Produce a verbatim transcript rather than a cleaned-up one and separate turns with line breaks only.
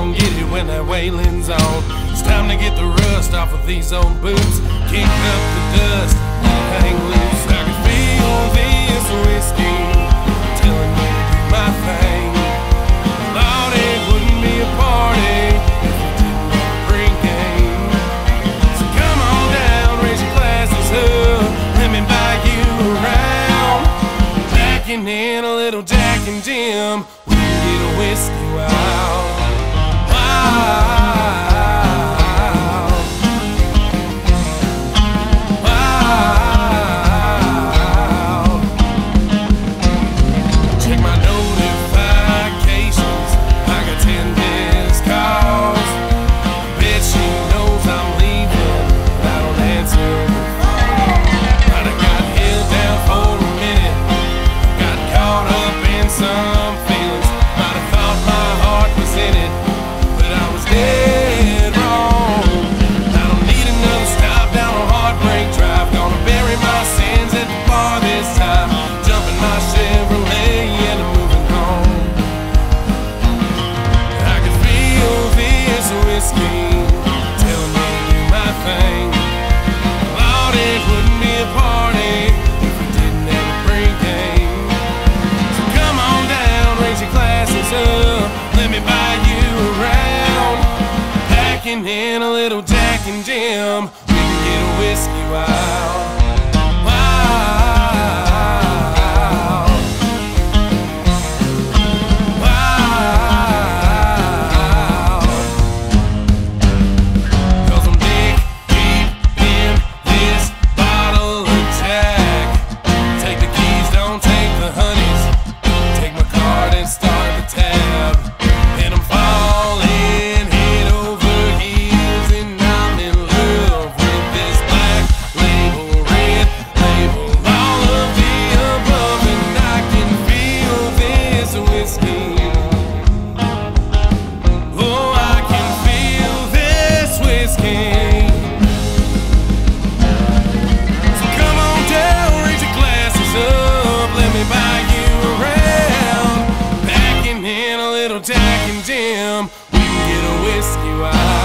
gon' get it when that wailing's on. It's time to get the rust off of these old boots, kick up the dust, hang loose. I can feel this whiskey telling me to do my thing. Lord, it wouldn't be a party if we didn't have a pregame. So come on down, raise your glasses up, let me buy you around. Packing in a little Jack and Jim, we can get a whiskey wild. Wow. In a little Jack and Jim, we can get a whiskey wild. Wild. Wild. 'Cause I'm dick deep in this bottle of Jack. Take the keys, don't take the honeys. Take my card and start the tab. And I'm falling Jack and Jim, we can get a whiskey wild.